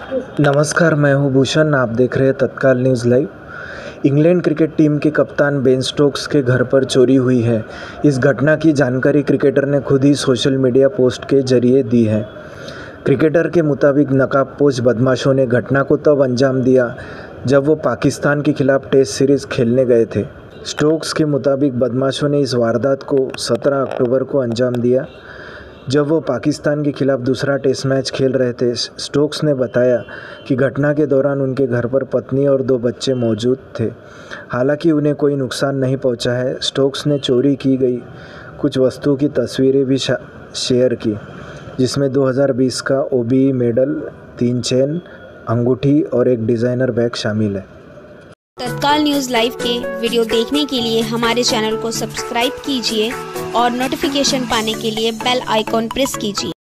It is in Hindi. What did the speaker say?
नमस्कार, मैं हूं भूषण। आप देख रहे हैं Tatkal news live. England cricket team के कप्तान बेन स्टोक्स के घर पर चोरी हुई है। इस घटना की जानकारी क्रिकेटर ने खुद ही सोशल मीडिया पोस्ट के जरिए दी है। क्रिकेटर के मुताबिक नकाबपोश बदमाशों ने घटना को तब अंजाम दिया जब वो पाकिस्तान के खिलाफ टेस्ट सीरीज़ खेलने गए थे। स्टोक्स के मुताबिक बदमाशों ने इस वारदात को 17 अक्टूबर को अंजाम दिया जब वो पाकिस्तान के खिलाफ दूसरा टेस्ट मैच खेल रहे थे। स्टोक्स ने बताया कि घटना के दौरान उनके घर पर पत्नी और 2 बच्चे मौजूद थे। हालांकि उन्हें कोई नुकसान नहीं पहुंचा है। स्टोक्स ने चोरी की गई कुछ वस्तुओं की तस्वीरें भी शेयर की, जिसमें 2020 का OBE मेडल, 3 चेन, अंगूठी और एक डिज़ाइनर बैग शामिल है। तत्काल न्यूज़ लाइव के वीडियो देखने के लिए हमारे चैनल को सब्सक्राइब कीजिए और नोटिफिकेशन पाने के लिए बेल आइकॉन प्रेस कीजिए।